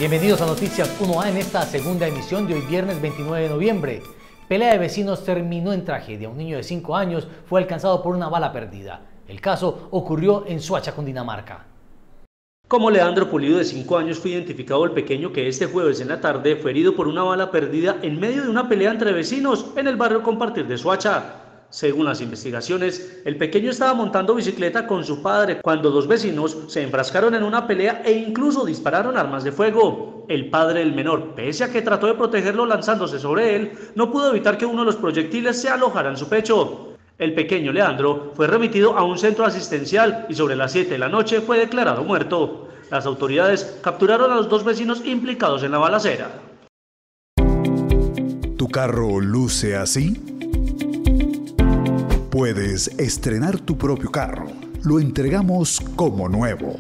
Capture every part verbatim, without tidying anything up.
Bienvenidos a Noticias uno A en esta segunda emisión de hoy viernes veintinueve de noviembre. Pelea de vecinos terminó en tragedia. Un niño de cinco años fue alcanzado por una bala perdida. El caso ocurrió en Soacha, Cundinamarca. Como Leandro Pulido, de cinco años, fue identificado el pequeño que este jueves en la tarde fue herido por una bala perdida en medio de una pelea entre vecinos en el barrio Compartir de Soacha. Según las investigaciones, el pequeño estaba montando bicicleta con su padre cuando dos vecinos se enfrascaron en una pelea e incluso dispararon armas de fuego. El padre del menor, pese a que trató de protegerlo lanzándose sobre él, no pudo evitar que uno de los proyectiles se alojara en su pecho. El pequeño Leandro fue remitido a un centro asistencial y sobre las siete de la noche fue declarado muerto. Las autoridades capturaron a los dos vecinos implicados en la balacera. ¿Tu carro luce así? Puedes estrenar tu propio carro. Lo entregamos como nuevo.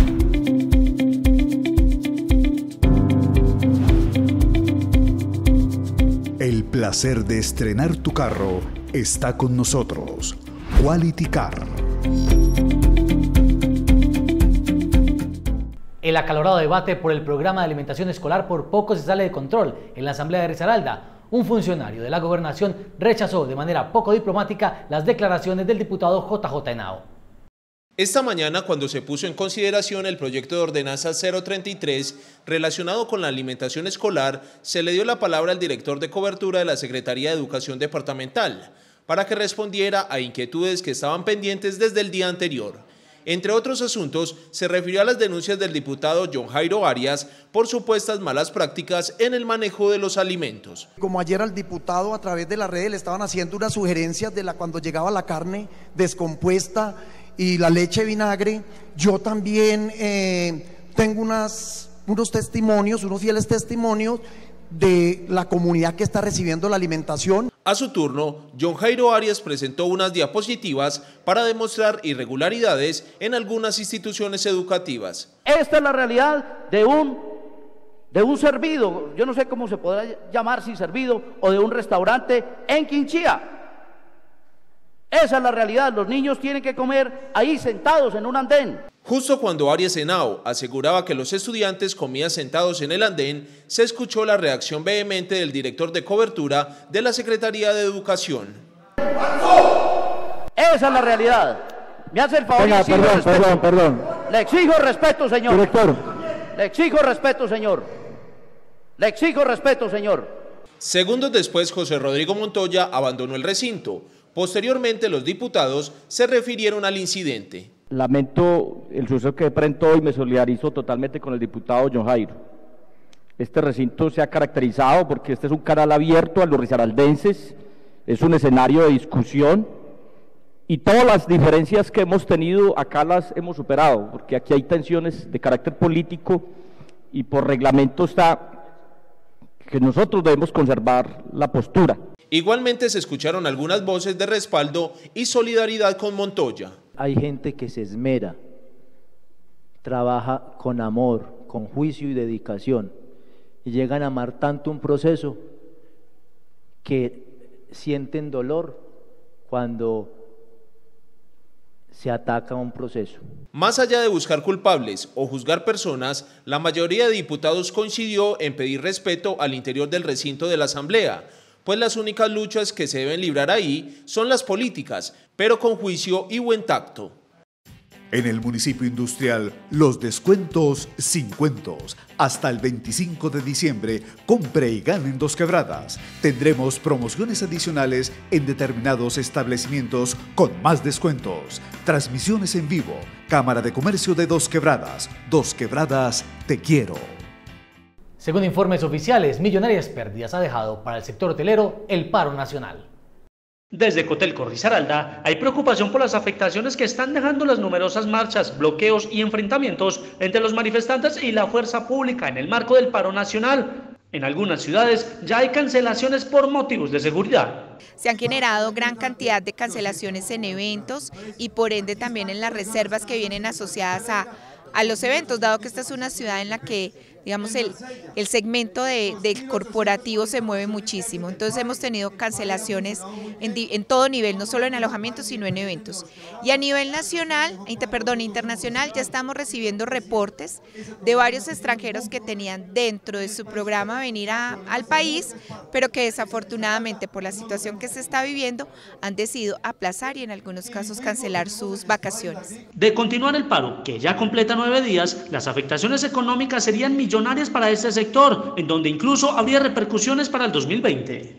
El placer de estrenar tu carro está con nosotros. Quality Car. El acalorado debate por el programa de alimentación escolar por poco se sale de control en la Asamblea de Risaralda. Un funcionario de la gobernación rechazó de manera poco diplomática las declaraciones del diputado J J Henao. Esta mañana, cuando se puso en consideración el proyecto de ordenanza cero treinta y tres relacionado con la alimentación escolar, se le dio la palabra al director de cobertura de la Secretaría de Educación Departamental para que respondiera a inquietudes que estaban pendientes desde el día anterior. Entre otros asuntos, se refirió a las denuncias del diputado John Jairo Arias por supuestas malas prácticas en el manejo de los alimentos. Como ayer al diputado a través de las redes le estaban haciendo unas sugerencias de la cuando llegaba la carne descompuesta y la leche vinagre, yo también eh, tengo unas, unos testimonios, unos fieles testimonios de la comunidad que está recibiendo la alimentación. A su turno, John Jairo Arias presentó unas diapositivas para demostrar irregularidades en algunas instituciones educativas. Esta es la realidad de un, de un servido, yo no sé cómo se podrá llamar, si servido, o de un restaurante en Quinchía. Esa es la realidad, los niños tienen que comer ahí sentados en un andén. Justo cuando Arias Henao aseguraba que los estudiantes comían sentados en el andén, se escuchó la reacción vehemente del director de cobertura de la Secretaría de Educación. Esa es la realidad. Me hace el favor. Venga, y exijo perdón, respeto. perdón, perdón. Le exijo respeto, señor. Director. Le exijo respeto, señor. Le exijo respeto, señor. Segundos después, José Rodrigo Montoya abandonó el recinto. Posteriormente, los diputados se refirieron al incidente. Lamento el suceso que presentó y me solidarizo totalmente con el diputado John Jairo. Este recinto se ha caracterizado porque este es un canal abierto a los risaraldenses, es un escenario de discusión y todas las diferencias que hemos tenido acá las hemos superado, porque aquí hay tensiones de carácter político y por reglamento está que nosotros debemos conservar la postura. Igualmente se escucharon algunas voces de respaldo y solidaridad con Montoya. Hay gente que se esmera, trabaja con amor, con juicio y dedicación, y llegan a amar tanto un proceso que sienten dolor cuando se ataca un proceso. Más allá de buscar culpables o juzgar personas, la mayoría de diputados coincidió en pedir respeto al interior del recinto de la Asamblea, pues las únicas luchas que se deben librar ahí son las políticas, pero con juicio y buen tacto. En el municipio industrial, los descuentos sin cuentos. Hasta el veinticinco de diciembre, compre y gane en Dos Quebradas. Tendremos promociones adicionales en determinados establecimientos con más descuentos. Transmisiones en vivo. Cámara de Comercio de Dos Quebradas. Dos Quebradas, te quiero. Según informes oficiales, millonarias pérdidas ha dejado para el sector hotelero el paro nacional. Desde Cotelco Risaralda hay preocupación por las afectaciones que están dejando las numerosas marchas, bloqueos y enfrentamientos entre los manifestantes y la fuerza pública en el marco del paro nacional. En algunas ciudades ya hay cancelaciones por motivos de seguridad. Se han generado gran cantidad de cancelaciones en eventos y por ende también en las reservas que vienen asociadas a, a los eventos, dado que esta es una ciudad en la que digamos, el, el segmento de, del corporativo se mueve muchísimo. Entonces hemos tenido cancelaciones en, en todo nivel, no solo en alojamientos, sino en eventos. Y a nivel nacional, inter, perdón, internacional, ya estamos recibiendo reportes de varios extranjeros que tenían dentro de su programa venir a, al país, pero que desafortunadamente por la situación que se está viviendo han decidido aplazar y en algunos casos cancelar sus vacaciones. De continuar el paro, que ya completa nueve días, las afectaciones económicas serían millonarias para este sector, en donde incluso habría repercusiones para el dos mil veinte.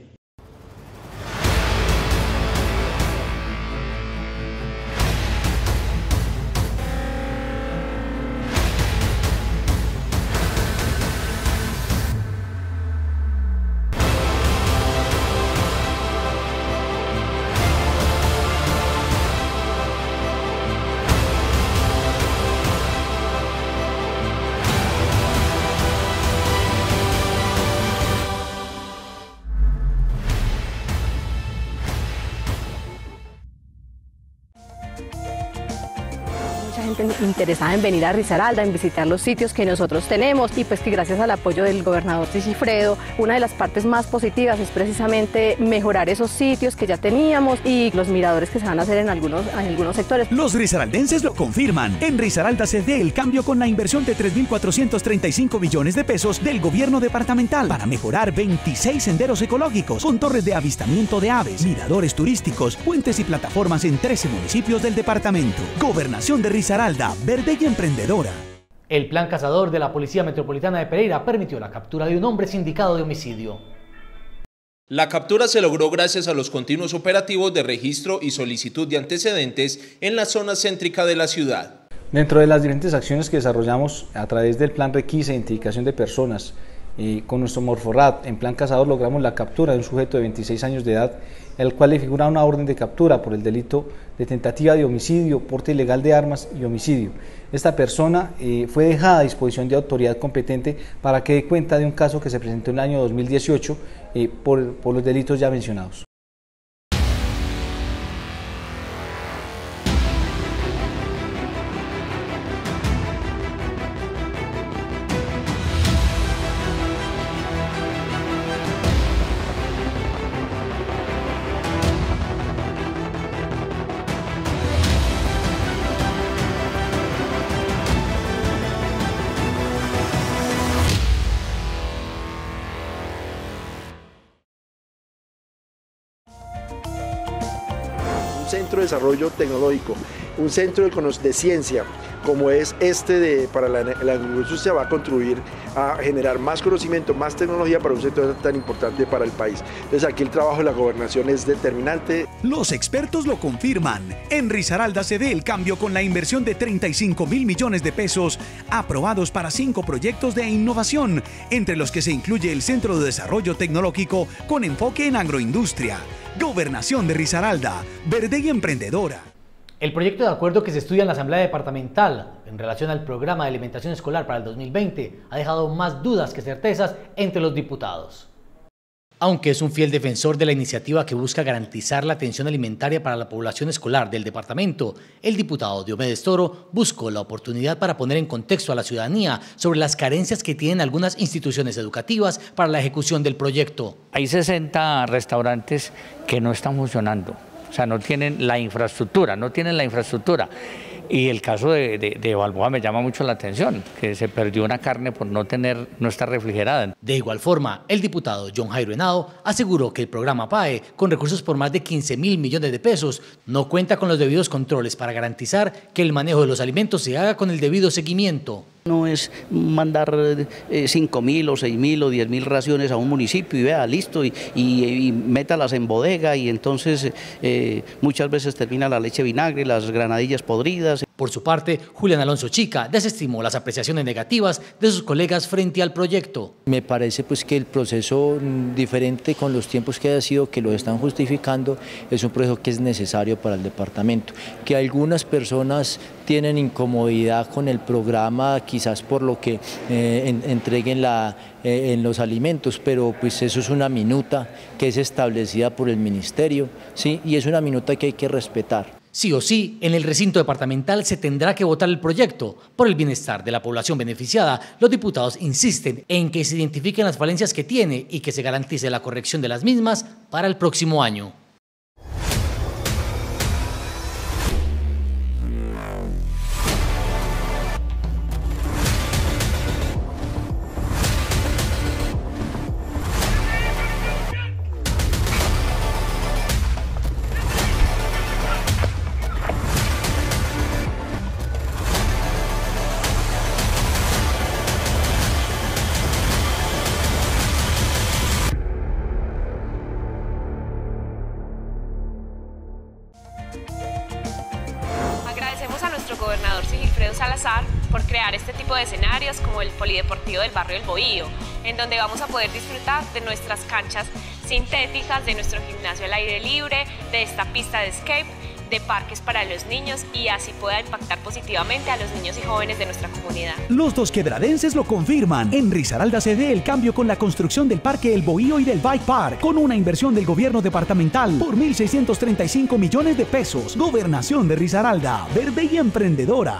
gente interesada en venir a Risaralda, en visitar los sitios que nosotros tenemos, y pues que gracias al apoyo del gobernador Sigifredo, una de las partes más positivas es precisamente mejorar esos sitios que ya teníamos y los miradores que se van a hacer en algunos, en algunos sectores. Los risaraldenses lo confirman. En Risaralda se ve el cambio con la inversión de tres mil cuatrocientos treinta y cinco millones de pesos del gobierno departamental para mejorar veintiséis senderos ecológicos con torres de avistamiento de aves, miradores turísticos, puentes y plataformas en trece municipios del departamento. Gobernación de Risaralda, verde y emprendedora. El plan cazador de la Policía Metropolitana de Pereira permitió la captura de un hombre sindicado de homicidio. La captura se logró gracias a los continuos operativos de registro y solicitud de antecedentes en la zona céntrica de la ciudad. Dentro de las diferentes acciones que desarrollamos a través del plan requisa e identificación de personas, eh, con nuestro Morforrat, en plan cazador logramos la captura de un sujeto de veintiséis años de edad, el cual le figura una orden de captura por el delito de tentativa de homicidio, porte ilegal de armas y homicidio. Esta persona eh, fue dejada a disposición de autoridad competente para que dé cuenta de un caso que se presentó en el año dos mil dieciocho eh, por, por los delitos ya mencionados. Centro de desarrollo tecnológico, un centro de, de ciencia como es este de, para la, la agroindustria, va a contribuir a generar más conocimiento, más tecnología para un sector tan importante para el país. Entonces aquí el trabajo de la gobernación es determinante. Los expertos lo confirman. En Risaralda se ve el cambio con la inversión de treinta y cinco mil millones de pesos aprobados para cinco proyectos de innovación, entre los que se incluye el Centro de Desarrollo Tecnológico con enfoque en agroindustria. Gobernación de Risaralda, verde y emprendedora. El proyecto de acuerdo que se estudia en la Asamblea Departamental en relación al programa de alimentación escolar para el dos mil veinte ha dejado más dudas que certezas entre los diputados. Aunque es un fiel defensor de la iniciativa que busca garantizar la atención alimentaria para la población escolar del departamento, el diputado Diomedes Toro buscó la oportunidad para poner en contexto a la ciudadanía sobre las carencias que tienen algunas instituciones educativas para la ejecución del proyecto. Hay sesenta restaurantes que no están funcionando, o sea, no tienen la infraestructura, no tienen la infraestructura. Y el caso de, de, de Balboa me llama mucho la atención, que se perdió una carne por no tener, no estar refrigerada. De igual forma, el diputado John Jairo Henao aseguró que el programa P A E, con recursos por más de quince mil millones de pesos, no cuenta con los debidos controles para garantizar que el manejo de los alimentos se haga con el debido seguimiento. No es mandar eh, cinco mil o seis mil o diez mil raciones a un municipio y vea, listo, y, y, y métalas en bodega y entonces eh, muchas veces termina la leche vinagre, las granadillas podridas. Por su parte, Julián Alonso Chica desestimó las apreciaciones negativas de sus colegas frente al proyecto. Me parece pues que el proceso, diferente con los tiempos que haya sido, que lo están justificando, es un proceso que es necesario para el departamento. Que algunas personas tienen incomodidad con el programa, quizás por lo que eh, en, entreguen la, eh, en los alimentos, pero pues eso es una minuta que es establecida por el ministerio, ¿sí? Y es una minuta que hay que respetar. Sí o sí, en el recinto departamental se tendrá que votar el proyecto. Por el bienestar de la población beneficiada, los diputados insisten en que se identifiquen las falencias que tiene y que se garantice la corrección de las mismas para el próximo año. Gobernador Sigifredo Salazar por crear este tipo de escenarios como el polideportivo del barrio El Bohío, en donde vamos a poder disfrutar de nuestras canchas sintéticas, de nuestro gimnasio al aire libre, de esta pista de skate, de parques para los niños y así pueda impactar positivamente a los niños y jóvenes de nuestra comunidad. Los dos quebradenses lo confirman. En Risaralda se ve el cambio con la construcción del Parque El Bohío y del Bike Park, con una inversión del gobierno departamental por mil seiscientos treinta y cinco millones de pesos. Gobernación de Risaralda, verde y emprendedora.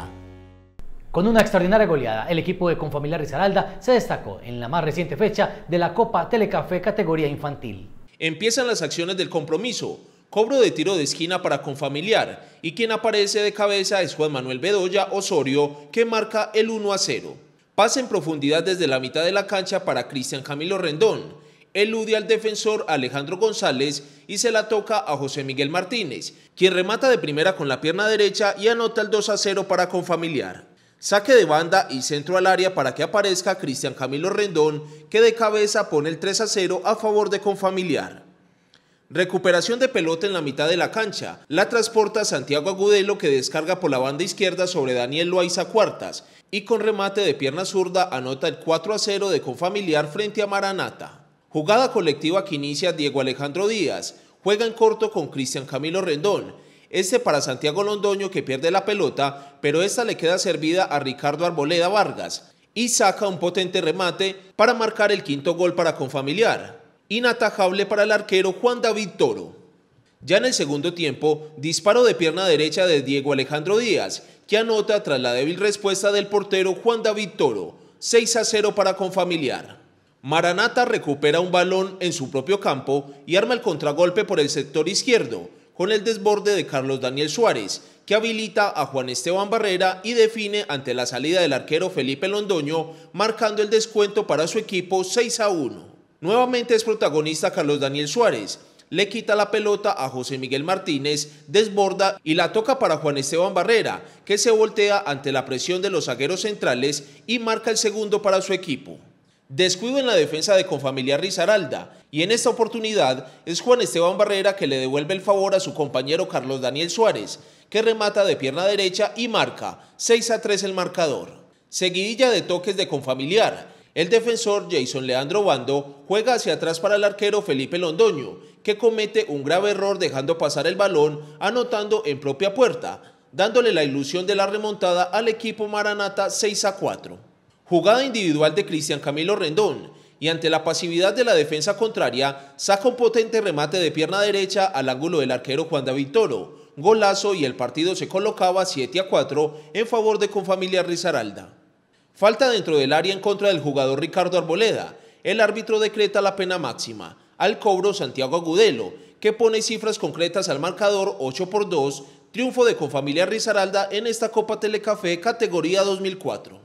Con una extraordinaria goleada, el equipo de Confamiliar Risaralda se destacó en la más reciente fecha de la Copa Telecafé categoría infantil. Empiezan las acciones del compromiso. Cobro de tiro de esquina para Confamiliar y quien aparece de cabeza es Juan Manuel Bedoya Osorio, que marca el uno a cero. Pasa en profundidad desde la mitad de la cancha para Cristian Camilo Rendón. Elude al defensor Alejandro González y se la toca a José Miguel Martínez, quien remata de primera con la pierna derecha y anota el dos a cero para Confamiliar. Saque de banda y centro al área para que aparezca Cristian Camilo Rendón, que de cabeza pone el tres a cero a favor de Confamiliar. Recuperación de pelota en la mitad de la cancha. La transporta Santiago Agudelo, que descarga por la banda izquierda sobre Daniel Loaiza Cuartas y con remate de pierna zurda anota el cuatro a cero de Confamiliar frente a Maranata. Jugada colectiva que inicia Diego Alejandro Díaz. Juega en corto con Cristian Camilo Rendón. Este para Santiago Londoño, que pierde la pelota, pero esta le queda servida a Ricardo Arboleda Vargas y saca un potente remate para marcar el quinto gol para Confamiliar. Inatajable para el arquero Juan David Toro. Ya en el segundo tiempo, disparo de pierna derecha de Diego Alejandro Díaz, que anota tras la débil respuesta del portero Juan David Toro, seis a cero para Confamiliar. Maranata recupera un balón en su propio campo y arma el contragolpe por el sector izquierdo, con el desborde de Carlos Daniel Suárez, que habilita a Juan Esteban Barrera y define ante la salida del arquero Felipe Londoño, marcando el descuento para su equipo seis a uno. Nuevamente es protagonista Carlos Daniel Suárez, le quita la pelota a José Miguel Martínez, desborda y la toca para Juan Esteban Barrera, que se voltea ante la presión de los zagueros centrales y marca el segundo para su equipo. Descuido en la defensa de Confamiliar Risaralda y en esta oportunidad es Juan Esteban Barrera que le devuelve el favor a su compañero Carlos Daniel Suárez, que remata de pierna derecha y marca seis a tres el marcador. Seguidilla de toques de Confamiliar. El defensor Jason Leandro Bando juega hacia atrás para el arquero Felipe Londoño, que comete un grave error dejando pasar el balón, anotando en propia puerta, dándole la ilusión de la remontada al equipo Maranata seis a cuatro. Jugada individual de Cristian Camilo Rendón, y ante la pasividad de la defensa contraria, saca un potente remate de pierna derecha al ángulo del arquero Juan David Toro, golazo y el partido se colocaba siete a cuatro en favor de Confamiliar Risaralda. Falta dentro del área en contra del jugador Ricardo Arboleda. El árbitro decreta la pena máxima. Al cobro Santiago Agudelo, que pone cifras concretas al marcador ocho por dos, triunfo de Confamiliar Risaralda en esta Copa Telecafé categoría dos mil cuatro.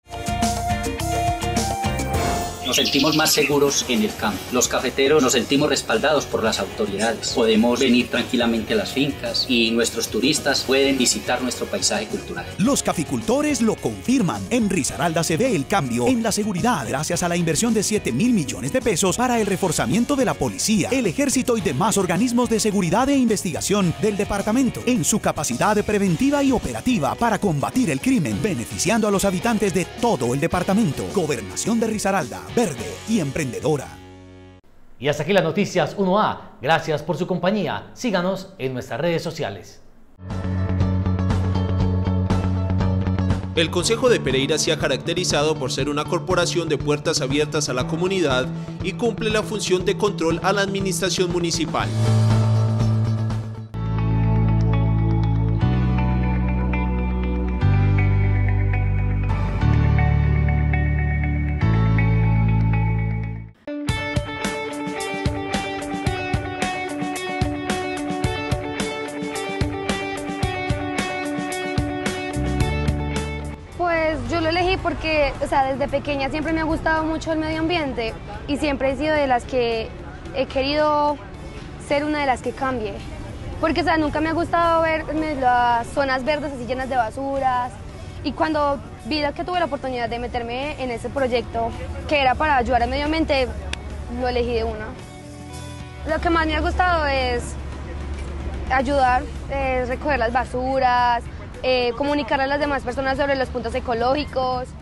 Nos sentimos más seguros en el campo. Los cafeteros nos sentimos respaldados por las autoridades. Podemos venir tranquilamente a las fincas y nuestros turistas pueden visitar nuestro paisaje cultural. Los caficultores lo confirman. En Risaralda se ve el cambio en la seguridad gracias a la inversión de siete mil millones de pesos para el reforzamiento de la policía, el ejército y demás organismos de seguridad e investigación del departamento en su capacidad preventiva y operativa para combatir el crimen, beneficiando a los habitantes de todo el departamento. Gobernación de Risaralda, verde y emprendedora. Y hasta aquí las noticias uno A. Gracias por su compañía. Síganos en nuestras redes sociales. El Concejo de Pereira se ha caracterizado por ser una corporación de puertas abiertas a la comunidad y cumple la función de control a la administración municipal. porque, o sea, desde pequeña siempre me ha gustado mucho el medio ambiente y siempre he sido de las que he querido ser una de las que cambie. Porque, o sea, nunca me ha gustado ver las zonas verdes así llenas de basuras. Y cuando vi que tuve la oportunidad de meterme en ese proyecto, que era para ayudar al medio ambiente, lo elegí de una. Lo que más me ha gustado es ayudar, es recoger las basuras, eh, comunicar a las demás personas sobre los puntos ecológicos.